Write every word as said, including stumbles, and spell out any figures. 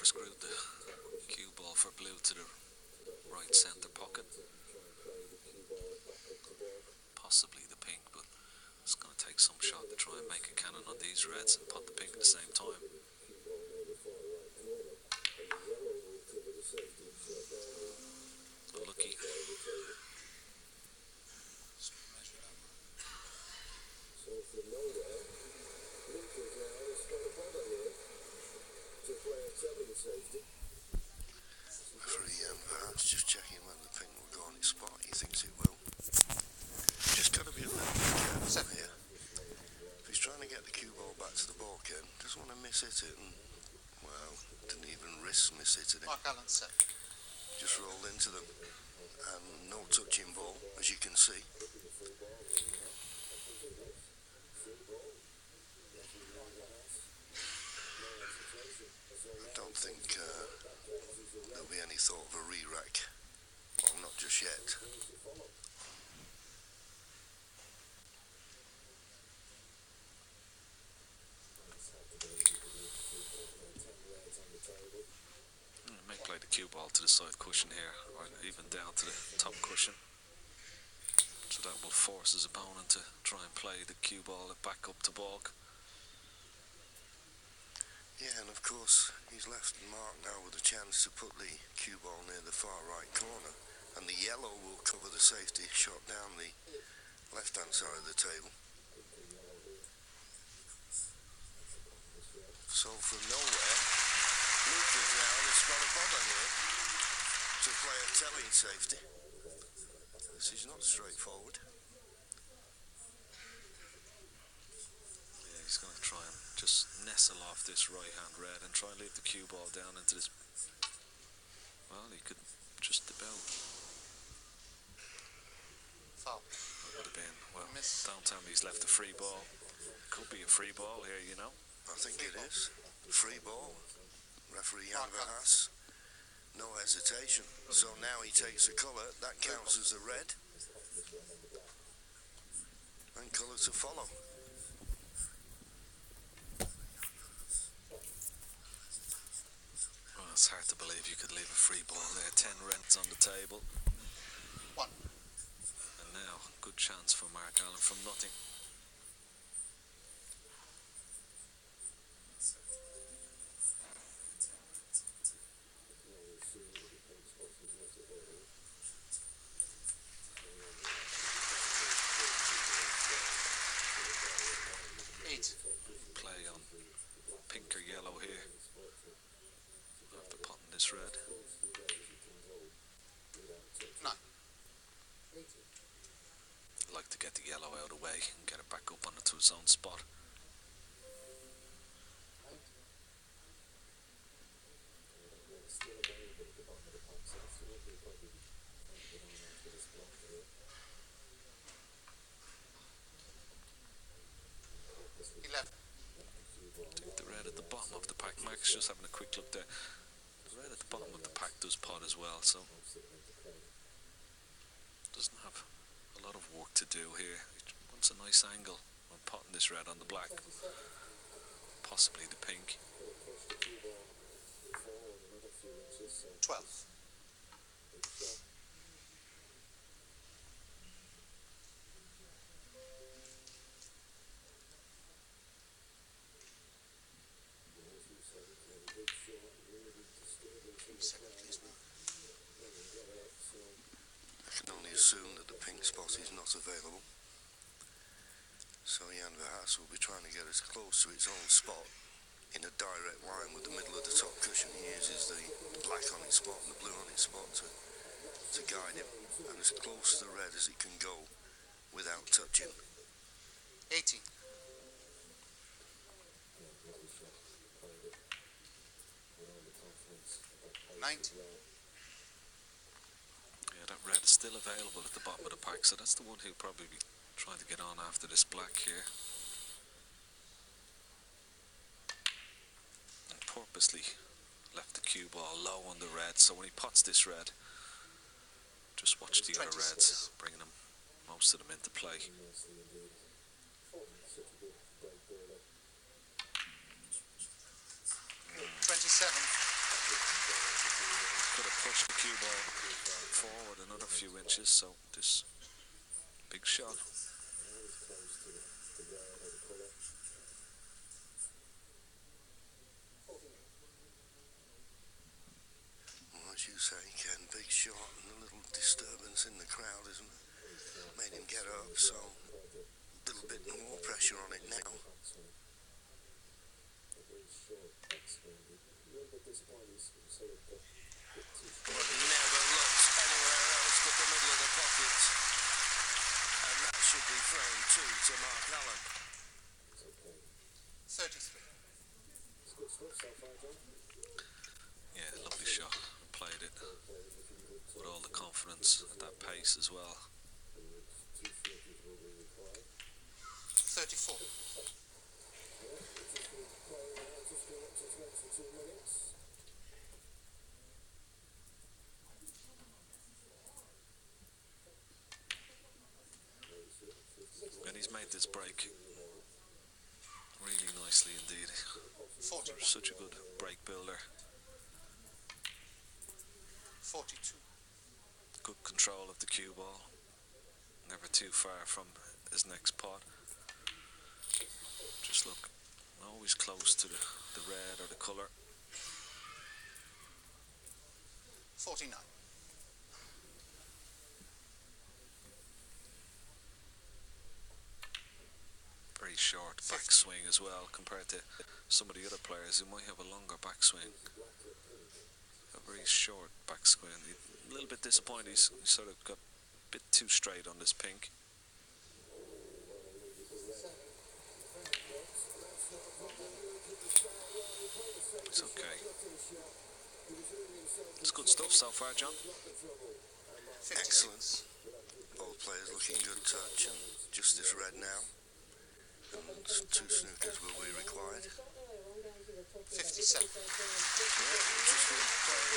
screwed the cue ball for blue to the right centre pocket. Possibly the pink, but it's going to take some shot to try and make a cannon on these reds and pot the pink at the same time. Unlucky. Referee Ian Vance just checking whether the pink will go on its spot. He thinks it will. Just got to be a little bit careful here. If he's trying to get the cue ball back to the ball can, doesn't want to miss hit it, and well, didn't even risk miss hitting it. Mark Allen set. Just rolled into them, and no touching ball, as you can see. I don't think uh, there'll be any thought of a re-rack. Well, not just yet. May play the cue ball to the side cushion here, or even down to the top cushion. So that will force his opponent to try and play the cue ball back up to balk. Yeah, and of course, he's left Mark now with a chance to put the cue ball near the far right corner, and the yellow will cover the safety shot down the left-hand side of the table. So from nowhere, Luke is now has got a bother here to play a telling safety. This is not straightforward. Yeah, he's going to try and just nestle off this right-hand red and try and leave the cue ball down into this. Well, he could just about. Foul. That would have been, well, Miss. don't tell me he's left a free ball. Could be a free ball here, you know. I think it is. Free ball. Referee Jan Verhaas. No hesitation. So now he takes a colour. That counts as a red. And colour to follow. Well, it's hard to believe you could leave a free ball there. Ten reds on the table. One. And now, good chance for Mark Allen from nothing. Eight. Play on pink or yellow here. After potting this red. Nine. Like to get the yellow out of the way and get it back up on the two zone spot. Eleven. Take the red at the bottom of the pack. Max just having a quick look there. The red at the bottom of the pack does pot as well, so doesn't have a lot of work to do here. He wants a nice angle on potting this red on the black, possibly the pink. Twelve. I can only assume that the pink spot is not available. So Jan Verhaas will be trying to get as close to its own spot in a direct line with the middle of the top cushion. He uses the black on its spot and the blue on its spot to, to guide him, and as close to the red as it can go without touching. Eighteen. Nineteen. Yeah, that red is still available at the bottom of the pack, so that's the one who'll probably be trying to get on after this black here. And purposely left the cue ball low on the red, so when he pots this red, just watch the other reds, bringing them, most of them into play. Twenty-seven. could have pushed the cue ball forward another few inches, so this big shot. Well, as you say, Ken, big shot and a little disturbance in the crowd, isn't it? Made him get up, so a little bit more pressure on it now. But never looks anywhere else but the middle of the pocket. And that should be frame two to Mark Allen. thirty-three. Yeah, lovely shot. Played it with all the confidence at that pace as well. thirty-four. And he's made this break really nicely indeed. forty. Such a good break builder. forty-two. Good control of the cue ball. Never too far from his next pot. Just look, always close to the, the red or the colour. forty-nine. Very short backswing as well compared to some of the other players who might have a longer backswing. A very short backswing. A little bit disappointed he's he sort of got a bit too straight on this pink. It's okay. It's good stuff so far, John. Excellent. Both players looking good touch, and just this red now. And two snookers will be required. fifty-seven. Yeah, just been playing